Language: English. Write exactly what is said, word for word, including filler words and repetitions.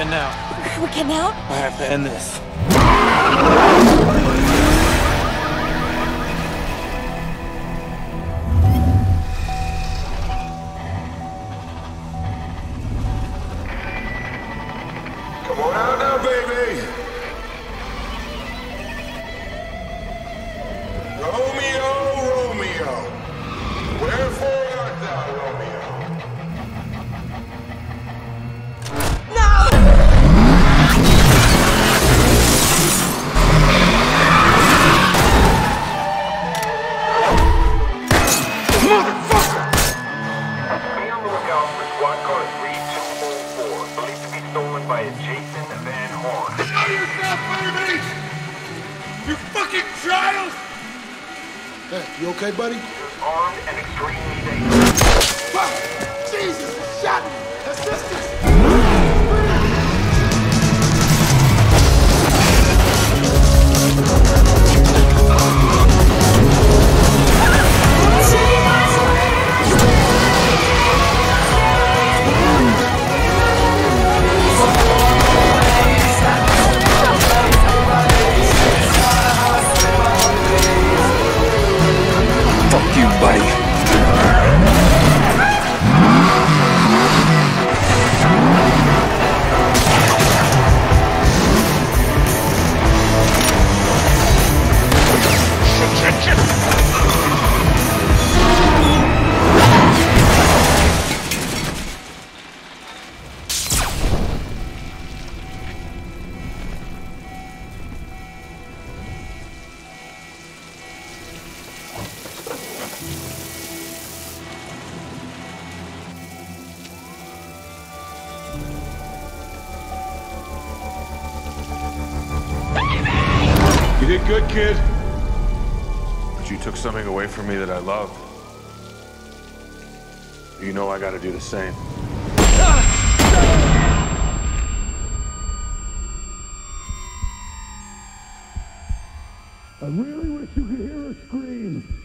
getting out. We're getting out? I have to end this. Come on out now, baby! Romeo, Romeo! Wherefore art thou, Romeo? Motherfucker! Be on the lookout for squad car three two oh four, believed to be stolen by a Jason Van Horn. Show yourself, baby! You fucking child! Hey, you okay, buddy? Armed and extremely dangerous. Fuck! Jesus, shot me! Assistance! Fuck you, buddy. You did good, kid. But you took something away from me that I loved. You know I gotta do the same. I really wish you could hear her scream.